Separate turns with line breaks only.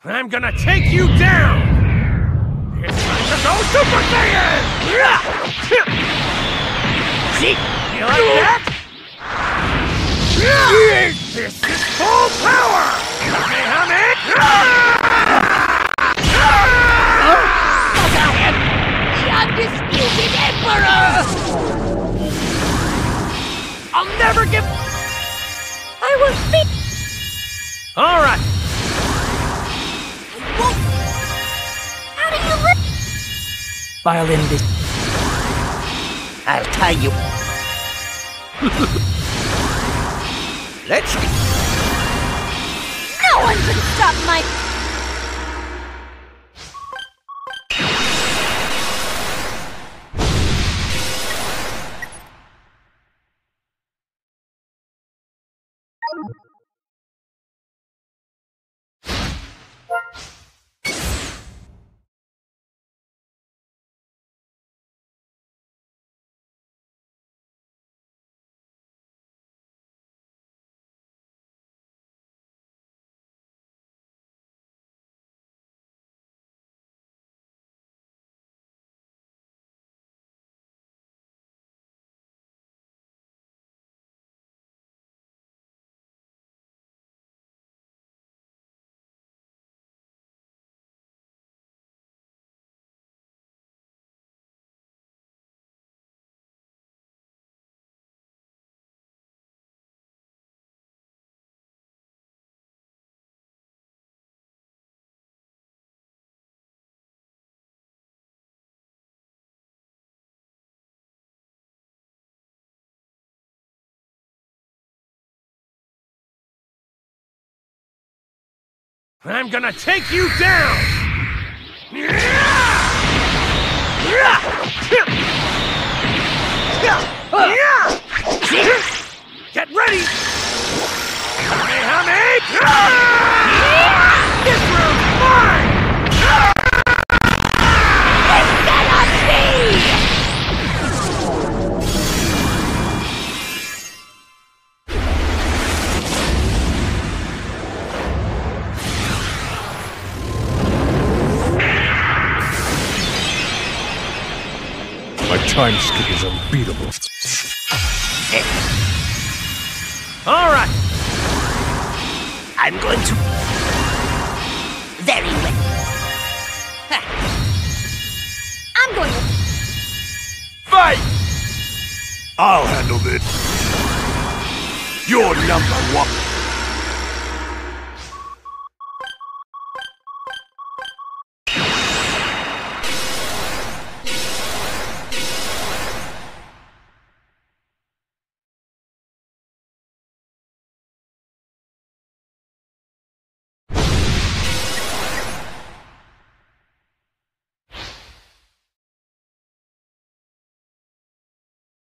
I'm gonna take you down! It's time to go Super Saiyan! See? You like that? This is full power! Kamehameha!
The undisputed Emperor!
I'll never give...
I will be...
Alright!
How do you live?
I'll end this.
I'll tie you.
Let's...
No one can stop my...
I'm gonna take you down! Get ready! Kamehameha! This round's mine!
This cannot be!
My time skip is unbeatable.
Alright!
I'm going to... Very well. I'm going to...
Fight! I'll handle this. You're number one.